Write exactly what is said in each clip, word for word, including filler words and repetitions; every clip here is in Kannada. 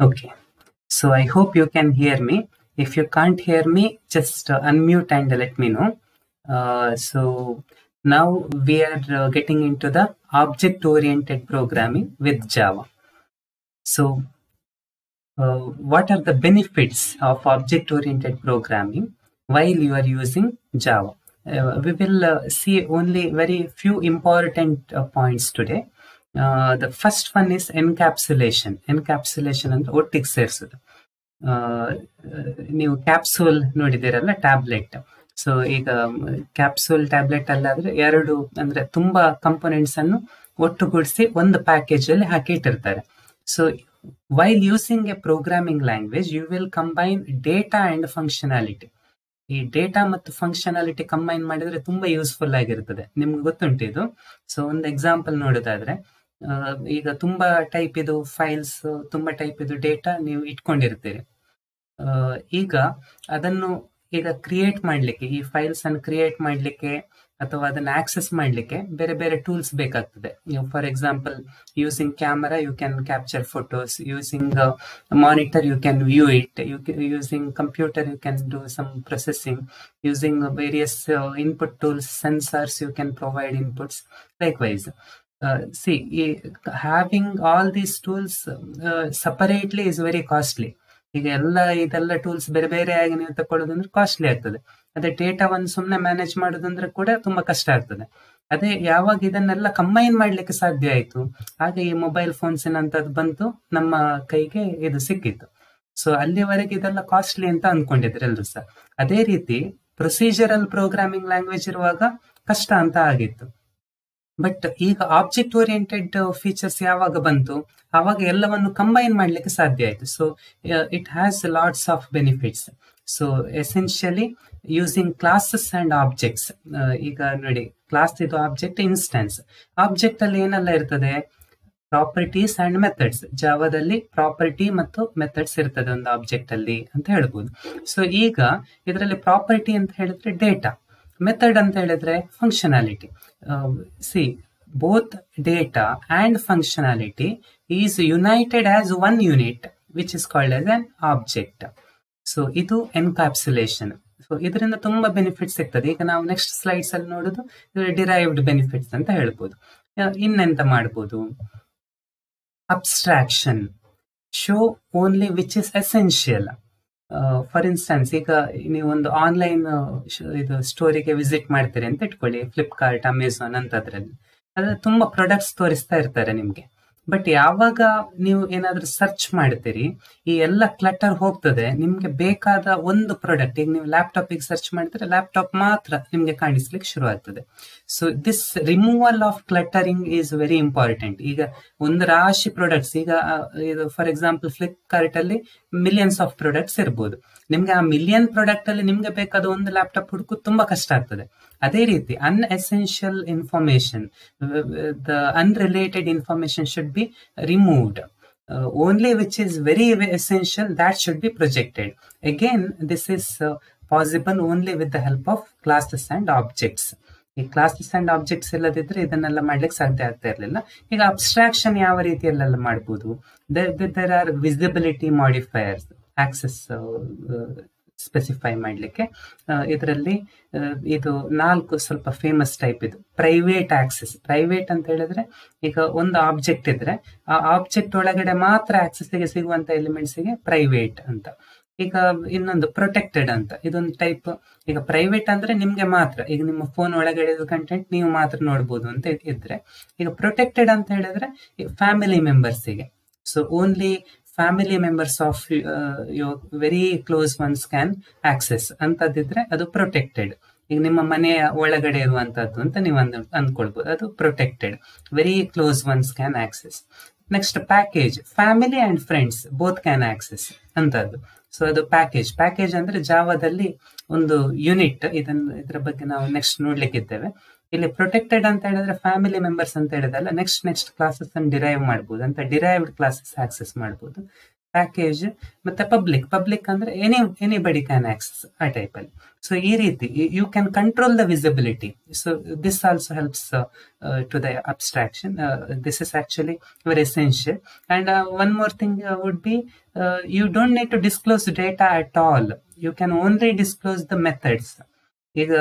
Okay, so I hope you can hear me. If you can't hear me, just uh, unmute and let me know. Uh, so now we are uh, getting into the object-oriented programming with Java. So uh, what are the benefits of object-oriented programming while you are using Java? Uh, we will uh, see only very few important uh, points today. Uh, the first one is encapsulation. Encapsulation ಅಂದ್ರೆ ಒಟ್ಟಿಗೆ ಸೇರಿಸೋದು. ನೀವು ಕ್ಯಾಪ್ಸೂಲ್ ನೋಡಿದಿರಲ್ಲ, ಟ್ಯಾಬ್ಲೆಟ್. ಸೊ ಈಗ ಕ್ಯಾಪ್ಸೂಲ್ ಟ್ಯಾಬ್ಲೆಟ್ ಅಲ್ಲಾದ್ರೆ ಎರಡು ಅಂದ್ರೆ ತುಂಬಾ ಕಂಪೋನೆಂಟ್ಸ್ ಅನ್ನು ಒಟ್ಟುಗೂಡಿಸಿ ಒಂದು ಪ್ಯಾಕೇಜ್ ಅಲ್ಲಿ ಹಾಕಿ ಇಟ್ಟಿರ್ತಾರೆ. So while using a programming language you will combine data and functionality. ಈ ಡೇಟಾ ಮತ್ತು ಫಂಕ್ಷನಾಲಿಟಿ ಕಂಬೈನ್ ಮಾಡಿದ್ರೆ ತುಂಬಾ ಯೂಸ್ಫುಲ್ ಆಗಿರ್ತದೆ. ನಿಮ್ಗೆ ಗೊತ್ತುಂಟು ಇದು. ಸೊ ಒಂದು ಎಕ್ಸಾಂಪಲ್ ನೋಡೋದಾದ್ರೆ, ಈಗ ತುಂಬಾ ಟೈಪ್ ಇದು ಫೈಲ್ಸ್, ತುಂಬಾ ಟೈಪ್ ಇದು ಡೇಟಾ ನೀವು ಇಟ್ಕೊಂಡಿರ್ತೀರಿ. ಈಗ ಅದನ್ನು ಈಗ ಕ್ರಿಯೇಟ್ ಮಾಡ್ಲಿಕ್ಕೆ, ಈ ಫೈಲ್ಸ್ ಅನ್ನು ಕ್ರಿಯೇಟ್ ಮಾಡ್ಲಿಕ್ಕೆ ಅಥವಾ ಅದನ್ನ ಆಕ್ಸೆಸ್ ಮಾಡ್ಲಿಕ್ಕೆ ಬೇರೆ ಬೇರೆ ಟೂಲ್ಸ್ ಬೇಕಾಗ್ತದೆ. For example, using camera you can capture photos, using monitor you can view it, using computer you can do some processing, using various input tools, sensors you can provide inputs. Likewise, see having all these tools separately is very costly. ಈಗ ಎಲ್ಲ ಇದೆಲ್ಲ ಟೂಲ್ಸ್ ಬೇರೆ ಬೇರೆ ಆಗಿ ನೀವು ತಕೊಳ್ಳೋದಂದ್ರೆ ಕಾಸ್ಟ್ಲಿ ಆಗ್ತದೆ. ಅದೇ ಡೇಟಾ ಒಂದು ಸುಮ್ಮನೆ ಮ್ಯಾನೇಜ್ ಮಾಡೋದಂದ್ರೆ ಕೂಡ ತುಂಬಾ ಕಷ್ಟ ಆಗ್ತದೆ. ಅದೇ ಯಾವಾಗ ಇದನ್ನೆಲ್ಲ ಕಂಬೈನ್ ಮಾಡ್ಲಿಕ್ಕೆ ಸಾಧ್ಯ ಆಯ್ತು, ಹಾಗೆ ಈ ಮೊಬೈಲ್ ಫೋನ್ಸ್ ಏನಂತದ್ದು ಬಂತು, ನಮ್ಮ ಕೈಗೆ ಇದು ಸಿಕ್ಕಿತ್ತು. ಸೊ ಅಲ್ಲಿವರೆಗೆ ಇದೆಲ್ಲ ಕಾಸ್ಟ್ಲಿ ಅಂತ ಅನ್ಕೊಂಡಿದ್ರು ಎಲ್ರು ಸಹ. ಅದೇ ರೀತಿ ಪ್ರೊಸೀಜರಲ್ ಪ್ರೋಗ್ರಾಮಿಂಗ್ ಲ್ಯಾಂಗ್ವೇಜ್ ಇರುವಾಗ ಕಷ್ಟ ಅಂತ ಆಗಿತ್ತು. ಬಟ್ ಈಗ ಆಬ್ಜೆಕ್ಟ್ ಓರಿಯೆಂಟೆಡ್ ಫೀಚರ್ಸ್ ಯಾವಾಗ ಬಂತು, ಆವಾಗ ಎಲ್ಲವನ್ನು ಕಂಬೈನ್ ಮಾಡ್ಲಿಕ್ಕೆ ಸಾಧ್ಯ ಆಯ್ತು. So it has lots of benefits. So essentially using classes and objects. ಈಗ ನೋಡಿ, ಕ್ಲಾಸ್ ಇದು ಆಬ್ಜೆಕ್ಟ್, ಇನ್ಸ್ಟೆನ್ಸ್. ಆಬ್ಜೆಕ್ಟ್ ಅಲ್ಲಿ ಏನೆಲ್ಲ ಇರ್ತದೆ? Properties and methods. ಜಾವಾದಲ್ಲಿ ಪ್ರಾಪರ್ಟಿ ಮತ್ತು ಮೆಥಡ್ಸ್ ಇರ್ತದೆ ಒಂದು ಆಬ್ಜೆಕ್ಟ್ ಅಲ್ಲಿ ಅಂತ ಹೇಳ್ಬೋದು. ಸೊ ಈಗ ಇದರಲ್ಲಿ ಪ್ರಾಪರ್ಟಿ ಅಂತ ಹೇಳಿದ್ರೆ ಡೇಟಾ, ಮೆಥಡ್ ಅಂತ ಹೇಳಿದ್ರೆ functionality. See both data and functionality is united as one unit which is called as an object. So ಇದು ಎನ್ಕ್ಯಾಪ್ಸುಲೇಷನ್. ಸೊ ಇದರಿಂದ ತುಂಬಾ ಬೆನಿಫಿಟ್ಸ್ ಸಿಗ್ತದೆ. ಈಗ ನಾವು ನೆಕ್ಸ್ಟ್ ಸ್ಲೈಡ್ಸ್ ಅಲ್ಲಿ ನೋಡೋದು ಡಿರೈವ್ಡ್ ಬೆನಿಫಿಟ್ಸ್ ಅಂತ ಹೇಳ್ಬೋದು. ಇನ್ನೆಂತ ಮಾಡ್ಬೋದು? Abstraction, show only which is essential. For instance, ಈಗ ನೀವು ಒಂದು ಆನ್ಲೈನ್ ಇದು ಸ್ಟೋರಿಗೆ ವಿಸಿಟ್ ಮಾಡ್ತೀರಿ ಅಂತ ಇಟ್ಕೊಳ್ಳಿ, ಫ್ಲಿಪ್ಕಾರ್ಟ್, ಅಮೆಝಾನ್ ಅಂತದ್ರಲ್ಲಿ. ಅದ್ರ ತುಂಬಾ ಪ್ರಾಡಕ್ಟ್ಸ್ ತೋರಿಸ್ತಾ ಇರ್ತಾರೆ ನಿಮ್ಗೆ. ಬಟ್ ಯಾವಾಗ ನೀವು ಏನಾದ್ರೂ ಸರ್ಚ್ ಮಾಡ್ತೀರಿ, ಈ ಎಲ್ಲ ಕ್ಲಟರ್ ಹೋಗ್ತದೆ. ನಿಮ್ಗೆ ಬೇಕಾದ ಒಂದು ಪ್ರಾಡಕ್ಟ್, ಈಗ ನೀವು ಲ್ಯಾಪ್ಟಾಪ್ ಗೆ ಸರ್ಚ್ ಮಾಡ್ತೀರಾ, ಲ್ಯಾಪ್ಟಾಪ್ ಮಾತ್ರ ನಿಮ್ಗೆ ಕಾಣಿಸ್ಲಿಕ್ಕೆ ಶುರು ಆಗ್ತದೆ. So this removal of cluttering is very important. ಈಗ ಒಂದು ರಾಶಿ ಪ್ರಾಡಕ್ಟ್ಸ್, ಈಗ ಇದು ಫಾರ್ ಎಕ್ಸಾಂಪಲ್ ಫ್ಲಿಪ್ಕಾರ್ಟ್ ಅಲ್ಲಿ ಮಿಲಿಯನ್ಸ್ ಆಫ್ ಪ್ರಾಡಕ್ಟ್ಸ್ ಇರ್ಬೋದು. ನಿಮ್ಗೆ ಆ ಮಿಲಿಯನ್ ಪ್ರಾಡಕ್ಟ್ ಅಲ್ಲಿ ನಿಮ್ಗೆ ಬೇಕಾದ ಒಂದು ಲ್ಯಾಪ್ಟಾಪ್ ಹುಡುಕೋದು ತುಂಬಾ ಕಷ್ಟ ಆಗ್ತದೆ. ಅದೇ ರೀತಿ unessential information, the unrelated information should be removed. Only which is very essential that should be projected. Again, this is uh, possible only with the help of classes and objects. ಈ ಕ್ಲಾಸಸ್ ಅಂಡ್ ಆಬ್ಜೆಕ್ಟ್ಸ್ ಇಲ್ಲದಿದ್ರೆ ಇದನ್ನೆಲ್ಲ ಮಾಡ್ಲಿಕ್ಕೆ ಸಾಧ್ಯ ಆಗ್ತಾ ಇರಲಿಲ್ಲ. ಈಗ ಅಬ್ಸ್ಟ್ರಾಕ್ಷನ್ ಯಾವ ರೀತಿಯಲ್ಲೆಲ್ಲ ಮಾಡ್ಬೋದು? There are visibility modifiers, access specify ಮಾಡ್ಲಿಕ್ಕೆ. ಇದರಲ್ಲಿ ಇದು ನಾಲ್ಕು ಸ್ವಲ್ಪ ಫೇಮಸ್ ಟೈಪ್. ಇದು ಪ್ರೈವೇಟ್ ಆಕ್ಸೆಸ್. ಪ್ರೈವೇಟ್ ಅಂತ ಹೇಳಿದ್ರೆ, ಈಗ ಒಂದು ಆಬ್ಜೆಕ್ಟ್ ಇದ್ರೆ ಆ ಆಬ್ಜೆಕ್ಟ್ ಒಳಗಡೆ ಮಾತ್ರ ಆಕ್ಸೆಸ್ಗೆ ಸಿಗುವಂತ ಎಲಿಮೆಂಟ್ಸ್ಗೆ ಪ್ರೈವೇಟ್ ಅಂತ. ಈಗ ಇನ್ನೊಂದು ಪ್ರೊಟೆಕ್ಟೆಡ್ ಅಂತ, ಇದೊಂದು ಟೈಪ್. ಈಗ ಪ್ರೈವೇಟ್ ಅಂದ್ರೆ ನಿಮ್ಗೆ ಮಾತ್ರ, ಈಗ ನಿಮ್ಮ ಫೋನ್ ಒಳಗಡೆ ಕಂಟೆಂಟ್ ನೀವು ಮಾತ್ರ ನೋಡ್ಬೋದು ಅಂತ ಇದ್ರೆ. ಈಗ ಪ್ರೊಟೆಕ್ಟೆಡ್ ಅಂತ ಹೇಳಿದ್ರೆ ಫ್ಯಾಮಿಲಿ ಮೆಂಬರ್ಸಿಗೆ. So only family members of your very close ones can access ಅಂತದಿದ್ರೆ ಅದು ಪ್ರೊಟೆಕ್ಟೆಡ್. ಈಗ ನಿಮ್ಮ ಮನೆಯ ಒಳಗಡೆ ಇರುವಂತದ್ದು ಅಂತ ನೀವು ಅಂದ್ ಅಂದ್ಕೊಳ್ಬಹುದು, ಅದು protected. Very close ones can access. Next package, family and friends both can access ಅಂತದ್ದು. ಸೊ ಅದು ಪ್ಯಾಕೇಜ್. ಪ್ಯಾಕೇಜ್ ಅಂದ್ರೆ ಜಾವಾದಲ್ಲಿ ಒಂದು ಯೂನಿಟ್. ಇದನ್ನ ಇದ್ರ ಬಗ್ಗೆ ನಾವು ನೆಕ್ಸ್ಟ್ ನೋಡ್ಲಿಕ್ಕಿದ್ದೇವೆ. ಇಲ್ಲಿ ಪ್ರೊಟೆಕ್ಟೆಡ್ ಅಂತ ಹೇಳಿದ್ರೆ ಫ್ಯಾಮಿಲಿ ಮೆಂಬರ್ಸ್ ಅಂತ ಹೇಳಿದಲ್ಲ, ನೆಕ್ಸ್ಟ್ ನೆಕ್ಸ್ಟ್ ಕ್ಲಾಸಸ್ ಅನ್ನು ಡಿರೈವ್ ಮಾಡಬಹುದು ಅಂತ ಡಿರೈವ್ಡ್ ಕ್ಲಾಸಸ್ ಆಕ್ಸೆಸ್ ಮಾಡಬಹುದು. ಪ್ಯಾಕೇಜ್ ಮತ್ತೆ ಪಬ್ಲಿಕ್ ಪಬ್ಲಿಕ್ ಅಂದ್ರೆ ಎನಿ ಎನಿಬಡಿ ಕ್ಯಾನ್ ಆಕ್ಸೆಸ್ ಆ ಟೈಪ್ ಅಲ್ಲಿ. ಸೊ ಈ ರೀತಿ you can control the visibility. So this also helps to the abstraction. This is actually very essential. And one more thing would be you don't need to disclose data at all. You can only disclose the methods. ಈಗ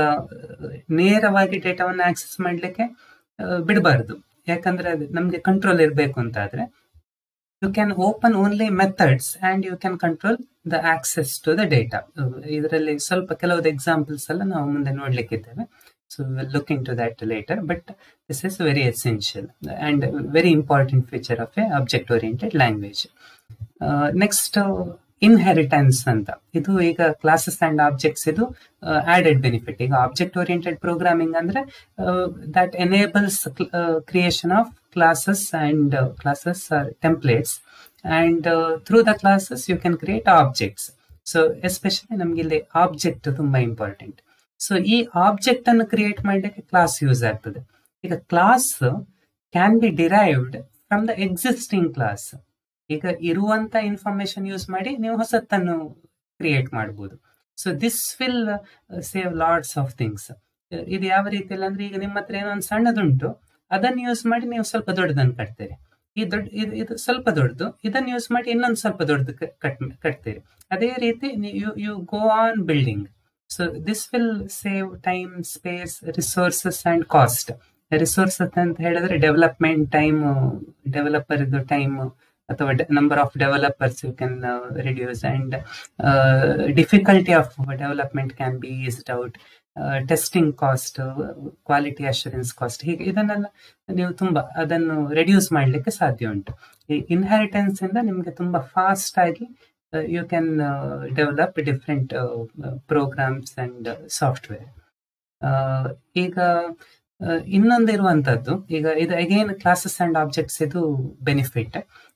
ನೇರವಾಗಿ ಡೇಟಾವನ್ನು ಆಕ್ಸೆಸ್ ಮಾಡಲಿಕ್ಕೆ ಬಿಡಬಾರ್ದು, ಯಾಕಂದ್ರೆ ಅದು ನಮ್ಗೆ ಕಂಟ್ರೋಲ್ ಇರಬೇಕು ಅಂತ ಆದ್ರೆ you can open only methods and you can control the access to the data. ಇದರಲ್ಲಿ ಸ್ವಲ್ಪ ಕೆಲವು ಎಕ್ಸಾಂಪಲ್ಸ್ ಎಲ್ಲ ನಾವು ಮುಂದೆ ನೋಡ್ಲಿಕ್ಕಿದ್ದೇವೆ. So will look into that later, but this is very essential and very important feature of a object oriented language. Next inheritance ಅಂತ, ಇದು ಈಗ ಕ್ಲಾಸಸ್ ಅಂಡ್ ಆಬ್ಜೆಕ್ಟ್ಸ್ ಇದು ಆಡೆಡ್ ಬೆನಿಫಿಟ್. ಈಗ ಆಬ್ಜೆಕ್ಟ್ ಓರಿಯೆಂಟೆಡ್ ಪ್ರೋಗ್ರಾಮಿಂಗ್ ಅಂದ್ರೆ that enables creation of classes and uh, classes are templates, and uh, through the classes you can create objects. So especially ನಮ್ಗೆ ಇಲ್ಲಿ ಆಬ್ಜೆಕ್ಟ್ ತುಂಬಾ ಇಂಪಾರ್ಟೆಂಟ್. ಸೊ ಈ ಆಬ್ಜೆಕ್ಟ್ ಅನ್ನು ಕ್ರಿಯೇಟ್ ಮಾಡಲಿಕ್ಕೆ ಕ್ಲಾಸ್ ಯೂಸ್ ಆಗ್ತದೆ. ಈಗ class can be derived from the existing class. ಈಗ ಇರುವಂತ ಇನ್ಫಾರ್ಮೇಶನ್ ಯೂಸ್ ಮಾಡಿ ನೀವು ಹೊಸತನ್ನು ಕ್ರಿಯೇಟ್ ಮಾಡಬಹುದು. So this will save lots of things. ಇದು ಯಾವ ರೀತಿಯಲ್ಲಿ ಅಂದ್ರೆ, ಈಗ ನಿಮ್ಮ ಹತ್ರ ಏನೋ ಒಂದು ಸಣ್ಣದುಂಟು, ಅದನ್ನು ಯೂಸ್ ಮಾಡಿ ನೀವು ಸ್ವಲ್ಪ ದೊಡ್ಡದನ್ನು ಕಟ್ತೀರಿ. ಈ ದೊಡ್ಡ ಇದು ಇದು ಸ್ವಲ್ಪ ದೊಡ್ಡದು, ಇದನ್ನು ಯೂಸ್ ಮಾಡಿ ಇನ್ನೊಂದು ಸ್ವಲ್ಪ ದೊಡ್ಡದು ಕಟ್ ಕಟ್ತೀರಿ. ಅದೇ ರೀತಿ you you go on building. So this will save time, space, resources and cost. Resources ಅಂತ ಹೇಳಿದ್ರೆ ಡೆವಲಪ್ಮೆಂಟ್ ಟೈಮ್, ಡೆವಲಪರ್ ಇದು ಟೈಮ್ ಅಥವಾ number of developers you can reduce, and difficulty of development can be eased out. Testing cost, quality assurance cost, ಹೀಗೆ ಇದನ್ನೆಲ್ಲ ನೀವು ತುಂಬಾ ಅದನ್ನು ರೆಡ್ಯೂಸ್ ಮಾಡಲಿಕ್ಕೆ ಸಾಧ್ಯ ಉಂಟು. ಈ ಇನ್ಹೆರಿಟೆನ್ಸ್ ಇಂದ ನಿಮಗೆ ತುಂಬಾ ಫಾಸ್ಟ್ ಆಗಿ you can develop different programs and software. ಈಗ ಇನ್ನೊಂದು ಇರುವಂತದ್ದು, ಈಗ ಇದು ಅಗೇನ್ ಕ್ಲಾಸಸ್ ಅಂಡ್ ಆಬ್ಜೆಕ್ಟ್ಸ್ ಇದು ಬೆನಿಫಿಟ್,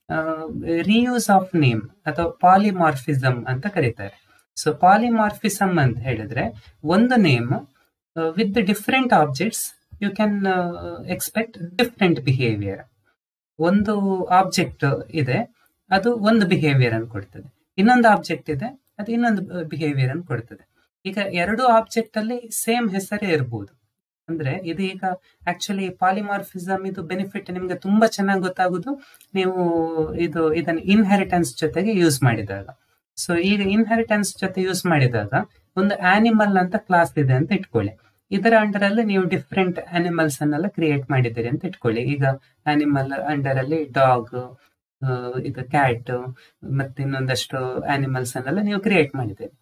ರಿಯೂಸ್ ಆಫ್ ನೇಮ್ ಅಥವಾ ಪಾಲಿಮಾರ್ಫಿಸಮ್ ಅಂತ ಕರೀತಾರೆ. ಸೊ ಪಾಲಿಮಾರ್ಫಿಸಮ್ ಅಂತ ಹೇಳಿದ್ರೆ, ಒಂದು name with different objects you can expect different behaviour. ಒಂದು ಆಬ್ಜೆಕ್ಟ್ ಇದೆ, ಅದು ಒಂದು ಬಿಹೇವಿಯರ್ ಅನ್ನು ಕೊಡ್ತದೆ. ಇನ್ನೊಂದು ಆಬ್ಜೆಕ್ಟ್ ಇದೆ, ಅದು ಇನ್ನೊಂದು ಬಿಹೇವಿಯರ್ ಅನ್ನು ಕೊಡ್ತದೆ. ಈಗ ಎರಡು ಆಬ್ಜೆಕ್ಟ್ ಅಲ್ಲಿ ಸೇಮ್ ಹೆಸರೇ ಇರ್ಬೋದು. ಅಂದ್ರೆ ಇದು ಈಗ ಆಕ್ಚುಲಿ ಪಾಲಿಮಾರ್ಫಿಸಮ್ ಇದು ಬೆನಿಫಿಟ್ ನಿಮ್ಗೆ ತುಂಬಾ ಚೆನ್ನಾಗಿ ಗೊತ್ತಾಗುದು ನೀವು ಇದು ಇದನ್ನ ಇನ್ಹೆರಿಟೆನ್ಸ್ ಜೊತೆಗೆ ಯೂಸ್ ಮಾಡಿದಾಗ. ಸೊ ಈಗ ಇನ್ಹೆರಿಟೆನ್ಸ್ ಜೊತೆ ಯೂಸ್ ಮಾಡಿದಾಗ ಒಂದು ಆನಿಮಲ್ ಅಂತ ಕ್ಲಾಸ್ ಇದೆ ಅಂತ ಇಟ್ಕೊಳ್ಳಿ. ಇದರ ಅಂಡರ್ ಅಲ್ಲಿ ನೀವು ಡಿಫ್ರೆಂಟ್ ಆನಿಮಲ್ಸ್ ಅನ್ನೆಲ್ಲ ಕ್ರಿಯೇಟ್ ಮಾಡಿದ್ದೀರಿ ಅಂತ ಇಟ್ಕೊಳ್ಳಿ. ಈಗ ಆನಿಮಲ್ ಅಂಡರ್ ಅಲ್ಲಿ ಡಾಗ್, ಇದು ಕ್ಯಾಟ್, ಮತ್ತೆ ಇನ್ನೊಂದಷ್ಟು ಆನಿಮಲ್ಸ್ ಅನ್ನೆಲ್ಲ ನೀವು ಕ್ರಿಯೇಟ್ ಮಾಡಿದ್ದೀರಿ.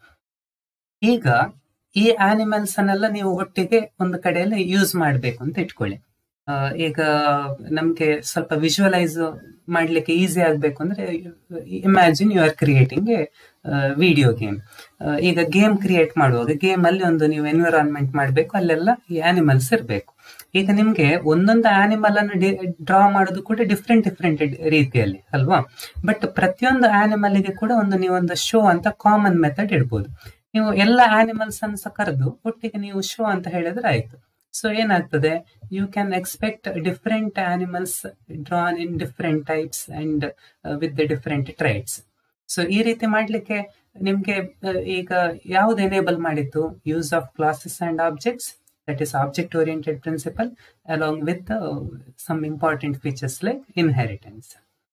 ಈಗ ಈ ಆನಿಮಲ್ಸ್ ಅನ್ನೆಲ್ಲ ನೀವು ಒಟ್ಟಿಗೆ ಒಂದು ಕಡೆಯಲ್ಲಿ ಯೂಸ್ ಮಾಡಬೇಕು ಅಂತ ಇಟ್ಕೊಳ್ಳಿ. ಈಗ ನಮ್ಗೆ ಸ್ವಲ್ಪ ವಿಜುವಲೈಸ್ ಮಾಡ್ಲಿಕ್ಕೆ ಈಸಿ ಆಗ್ಬೇಕು ಅಂದ್ರೆ, imagine you are creating a video game. ಈಗ ಗೇಮ್ ಕ್ರಿಯೇಟ್ ಮಾಡುವಾಗ ಗೇಮ್ ಅಲ್ಲಿ ಒಂದು ನೀವು ಎನ್ವಿರಾನ್ಮೆಂಟ್ ಮಾಡಬೇಕು, ಅಲ್ಲೆಲ್ಲ ಈ ಆನಿಮಲ್ಸ್ ಇರಬೇಕು. ಈಗ ನಿಮ್ಗೆ ಒಂದೊಂದು ಆನಿಮಲ್ ಅನ್ನು ಡ್ರಾ ಮಾಡೋದು ಕೂಡ ಡಿಫ್ರೆಂಟ್ ಡಿಫ್ರೆಂಟ್ ರೀತಿಯಲ್ಲಿ ಅಲ್ವಾ. ಬಟ್ ಪ್ರತಿಯೊಂದು ಆನಿಮಲ್ಗೆ ಕೂಡ ಒಂದು ನೀವೊಂದು ಶೋ ಅಂತ ಕಾಮನ್ ಮೆಥಡ್ ಇಡ್ಬೋದು. ನೀವು ಎಲ್ಲ ಆನಿಮಲ್ಸ್ ಅನ್ನು ಸಹ ಕರೆದು ಒಟ್ಟಿಗೆ ನೀವು ಶೋ ಅಂತ ಹೇಳಿದ್ರೆ ಆಯ್ತು. ಸೊ ಏನಾಗ್ತದೆ, you can expect different animals drawn in different types and with the different traits. So ಈ ರೀತಿ ಮಾಡ್ಲಿಕ್ಕೆ ನಿಮ್ಗೆ ಈಗ ಯಾವ್ದು ಎನೇಬಲ್ ಮಾಡಿತ್ತು, use of classes and objects, that is object oriented principle along with some important features like inheritance.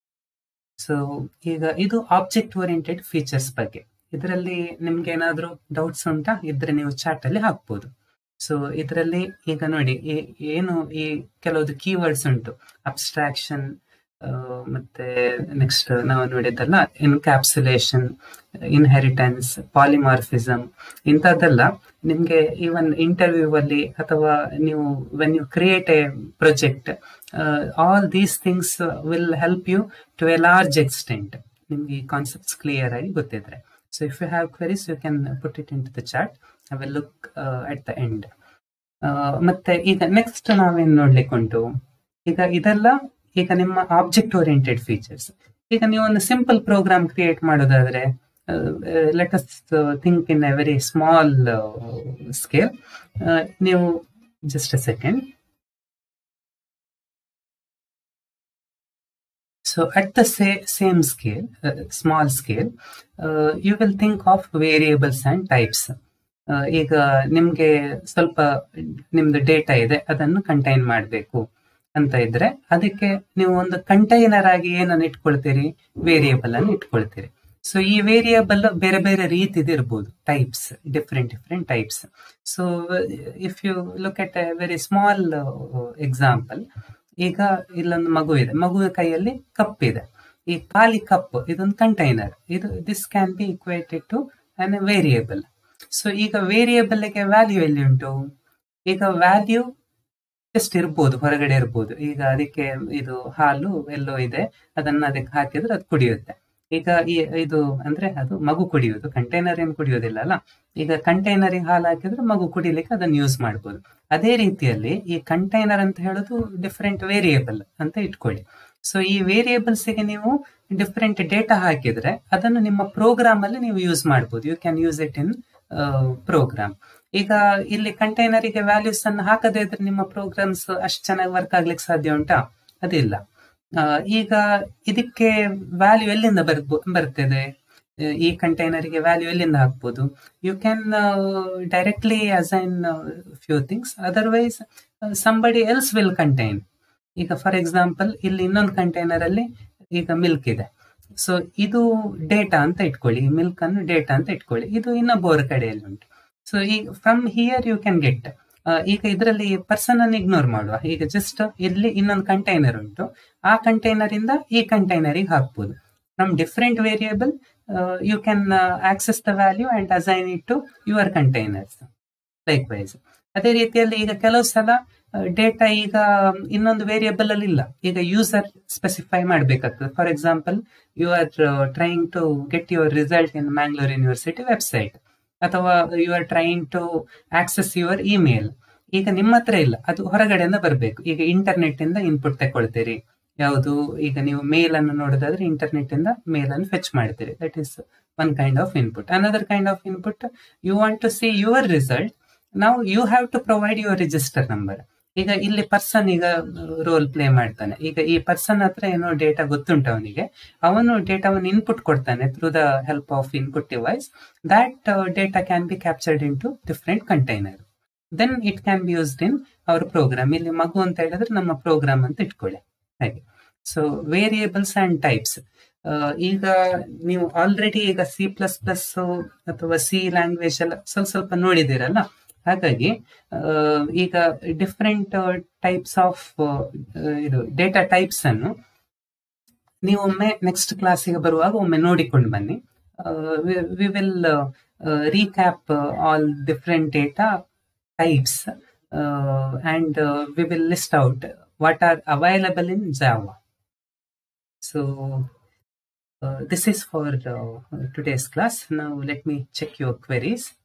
So ಈಗ ಇದು ಆಬ್ಜೆಕ್ಟ್ ಓರಿಯೆಂಟೆಡ್ ಫೀಚರ್ಸ್ ಬಗ್ಗೆ. ಇದರಲ್ಲಿ ನಿಮ್ಗೆ ಏನಾದ್ರು ಡೌಟ್ಸ್ ಉಂಟಾ ಇದ್ರೆ ನೀವು ಚಾಟ್ ಅಲ್ಲಿ ಹಾಕ್ಬೋದು. ಸೊ ಇದರಲ್ಲಿ ಈಗ ನೋಡಿ ಏನು ಈ ಕೆಲವೊಂದು ಕೀವರ್ಡ್ಸ್ ಉಂಟು, ಅಬ್ಸ್ಟ್ರಾಕ್ಷನ್, ಮತ್ತೆ ನೆಕ್ಸ್ಟ್ ನಾವು ನೋಡಿದ್ದಲ್ಲ ಎನ್ಕ್ಯಾಪ್ಸುಲೇಷನ್, ಇನ್ಹೆರಿಟೆನ್ಸ್, ಪಾಲಿಮಾರ್ಫಿಸಮ್, ಇಂಥದ್ದೆಲ್ಲ ನಿಮ್ಗೆ ಈವನ್ ಇಂಟರ್ವ್ಯೂ ಅಲ್ಲಿ ಅಥವಾ ನೀವು when you create a project, all these things will help you to a large extent. ನಿಮ್ಗೆ ಈ ಕಾನ್ಸೆಪ್ಟ್ಸ್ ಕ್ಲಿಯರ್ ಆಗಿ ಗೊತ್ತಿದ್ರೆ. So if you have queries, you can put it into the chat. I will look uh, at the end. Uh, ಮತ್ತೆ ಈಗ ನೆಕ್ಸ್ಟ್ ನಾವೇನ್ ನೋಡ್ಲಿಕ್ಕೆ ಉಂಟು, ಈಗ ಇದೆಲ್ಲ ಈಗ ನಿಮ್ಮ ಆಬ್ಜೆಕ್ಟ್ ಓರಿಯೆಂಟೆಡ್ ಫೀಚರ್ಸ್. ಈಗ ನೀವು ಒಂದು ಸಿಂಪಲ್ ಪ್ರೋಗ್ರಾಮ್ ಕ್ರಿಯೇಟ್ ಮಾಡೋದಾದ್ರೆ, let us think in a very small scale. ನೀವು just a second. So So at the sa same scale, uh, small scale, uh, you will think of variables and types. Uh, ಈಗ ನಿಮ್ಗೆ ಸ್ವಲ್ಪ ನಿಮ್ದು ಡೇಟಾ ಇದೆ, ಅದನ್ನು ಕಂಟೈನ್ ಮಾಡಬೇಕು ಅಂತ ಇದ್ರೆ ಅದಕ್ಕೆ ನೀವು ಒಂದು ಕಂಟೈನರ್ ಆಗಿ ಏನನ್ನು ಇಟ್ಕೊಳ್ತೀರಿ, ವೇರಿಯೇಬಲ್ ಅನ್ನು ಇಟ್ಕೊಳ್ತೀರಿ. ಸೊ ಈ ವೇರಿಯೇಬಲ್ ಬೇರೆ ಬೇರೆ ರೀತಿದು ಇರ್ಬೋದು, types, different different types. So if you look at a very small example, ಈಗ ಇಲ್ಲೊಂದು ಮಗು ಇದೆ, ಮಗುವಿನ ಕೈಯಲ್ಲಿ ಕಪ್ ಇದೆ. ಈ ಖಾಲಿ ಕಪ್ ಇದೊಂದು ಕಂಟೈನರ್, ಇದು this can be equated to an a variable. So ಈಗ ವೇರಿಯೇಬಲ್ಗೆ ವ್ಯಾಲ್ಯೂ ಎಲ್ಲಿ ಉಂಟು? ಈಗ ವ್ಯಾಲ್ಯೂ ಜಸ್ಟ್ ಇರ್ಬೋದು, ಹೊರಗಡೆ ಇರ್ಬೋದು. ಈಗ ಅದಕ್ಕೆ ಇದು ಹಾಲು ಎಲ್ಲೋ ಇದೆ, ಅದನ್ನ ಅದಕ್ಕೆ ಹಾಕಿದ್ರೆ ಅದು ಕುಡಿಯುತ್ತೆ. ಈಗ ಈ ಇದು ಅಂದ್ರೆ ಅದು ಮಗು ಕುಡಿಯೋದು, ಕಂಟೈನರ್ ಏನು ಕುಡಿಯೋದಿಲ್ಲ ಅಲ್ಲ. ಈಗ ಕಂಟೈನರಿಗೆ ಹಾಲು ಹಾಕಿದ್ರೆ ಮಗು ಕುಡಿಲಿಕ್ಕೆ ಅದನ್ನ ಯೂಸ್ ಮಾಡ್ಬೋದು. ಅದೇ ರೀತಿಯಲ್ಲಿ ಈ ಕಂಟೈನರ್ ಅಂತ ಹೇಳೋದು ಡಿಫ್ರೆಂಟ್ ವೇರಿಯೇಬಲ್ ಅಂತ ಇಟ್ಕೊಳ್ಳಿ. ಸೊ ಈ ವೇರಿಯೇಬಲ್ಸ್ಗೆ ನೀವು ಡಿಫ್ರೆಂಟ್ ಡೇಟಾ ಹಾಕಿದ್ರೆ ಅದನ್ನು ನಿಮ್ಮ ಪ್ರೋಗ್ರಾಮ್ ಅಲ್ಲಿ ನೀವು ಯೂಸ್ ಮಾಡ್ಬೋದು. You can use it in program. ಈಗ ಇಲ್ಲಿ ಕಂಟೈನರಿಗೆ ವ್ಯಾಲ್ಯೂಸ್ ಅನ್ನು ಹಾಕದೇ ಇದ್ರೆ ನಿಮ್ಮ ಪ್ರೋಗ್ರಾಮ್ಸ್ ಅಷ್ಟು ಚೆನ್ನಾಗಿ ವರ್ಕ್ ಆಗ್ಲಿಕ್ಕೆ ಸಾಧ್ಯ ಉಂಟಾ? ಅದಿಲ್ಲ. ಈಗ ಇದಕ್ಕೆ ವ್ಯಾಲ್ಯೂ ಎಲ್ಲಿಂದ ಬರ್ಬೋ ಬರ್ತದೆ? ಈ ಕಂಟೈನರಿಗೆ ವ್ಯಾಲ್ಯೂ ಎಲ್ಲಿಂದ ಹಾಕ್ಬೋದು? You can directly assign few things, otherwise somebody else will contain. ಈಗ ಫಾರ್ ಎಕ್ಸಾಂಪಲ್ ಇಲ್ಲಿ ಇನ್ನೊಂದು ಕಂಟೈನರ್ ಅಲ್ಲಿ ಈಗ ಮಿಲ್ಕ್ ಇದೆ. ಸೊ ಇದು ಡೇಟಾ ಅಂತ ಇಟ್ಕೊಳ್ಳಿ, ಈ ಮಿಲ್ಕ್ ಅನ್ನು ಡೇಟಾ ಅಂತ ಇಟ್ಕೊಳ್ಳಿ. ಇದು ಇನ್ನೊಬ್ಬರ ಕಡೆಯಲ್ಲಿ ಉಂಟು. ಸೊ ಈಗ from here you can get. ಈಗ ಇದರಲ್ಲಿ ಪರ್ಸನ್ ಅನ್ನು ಇಗ್ನೋರ್ ಮಾಡುವ. ಈಗ ಜಸ್ಟ್ ಇಲ್ಲಿ ಇನ್ನೊಂದು ಕಂಟೈನರ್ ಉಂಟು, ಆ ಕಂಟೈನರ್ ಇಂದ ಈ ಕಂಟೈನರಿಗೆ ಹಾಕ್ಬೋದು. From different variable you can access the value and assign it to your containers. Likewise ಅದೇ ರೀತಿಯಲ್ಲಿ ಈಗ ಕೆಲವು ಸಲ ಡೇಟಾ ಈಗ ಇನ್ನೊಂದು ವೇರಿಯೇಬಲ್ ಅಲ್ಲಿ ಇಲ್ಲ, ಈಗ ಯೂಸರ್ ಸ್ಪೆಸಿಫೈ ಮಾಡಬೇಕಾಗ್ತದೆ. For example you are trying to get your result in Mangalore university website, ಅಥವಾ you are trying to access your email. ಈಗ ನಿಮ್ಮ ಹತ್ರ ಇಲ್ಲ, ಅದು ಹೊರಗಡೆಯಿಂದ ಬರಬೇಕು. ಈಗ ಇಂಟರ್ನೆಟ್ ಇಂದ ಇನ್ಪುಟ್ ತಗೊಳ್ತೀರಿ. ಯಾವುದು? ಈಗ ನೀವು ಮೇಲ್ ಅನ್ನು ನೋಡೋದಾದ್ರೆ ಇಂಟರ್ನೆಟ್ ಇಂದ ಮೇಲ್ ಅನ್ನು ಫೆಚ್ ಮಾಡ್ತೀರಿ. That is one kind of input. Another kind of input, you want to see your result. ನಾವು you have to provide your register number. ಈಗ ಇಲ್ಲಿ ಪರ್ಸನ್ ಈಗ ರೋಲ್ ಪ್ಲೇ ಮಾಡ್ತಾನೆ. ಈಗ ಈ ಪರ್ಸನ್ ಹತ್ರ ಏನೋ ಡೇಟಾ ಗೊತ್ತುಂಟು ಅವನಿಗೆ, ಅವನು ಡೇಟಾವನ್ನು ಇನ್ಪುಟ್ ಕೊಡ್ತಾನೆ through the help of input device. That data can be captured into different container. Then it can be used in our program. ಇಲ್ಲಿ ಮಗು ಅಂತ ಹೇಳಿದ್ರೆ ನಮ್ಮ ಪ್ರೋಗ್ರಾಮ್ ಅಂತ ಇಟ್ಕೊಳ್ಳಿ ಹಾಗೆ. So variables and types. ಈಗ ನೀವು ಆಲ್ರೆಡಿ ಈಗ ಸಿ ಪ್ಲಸ್ ಪ್ಲಸ್ ಅಥವಾ ಸಿ ಲ್ಯಾಂಗ್ವೇಜ್ ಎಲ್ಲ ಸ್ವಲ್ಪ ಸ್ವಲ್ಪ ನೋಡಿದಿರಲ್ಲ. ಹಾಗಾಗಿ ಈಗ ಡಿಫ್ರೆಂಟ್ ಟೈಪ್ಸ್ ಆಫ್ ಇದು ಡೇಟಾ ಟೈಪ್ಸ್ ಅನ್ನು ನೀವು ಒಮ್ಮೆ ನೆಕ್ಸ್ಟ್ ಕ್ಲಾಸಿಗೆ ಬರುವಾಗ ಒಮ್ಮೆ ನೋಡಿಕೊಂಡು ಬನ್ನಿ. We will recap all different data types and we will list out what are available in Java. So uh, this is for uh, today's class. Now let me check your queries.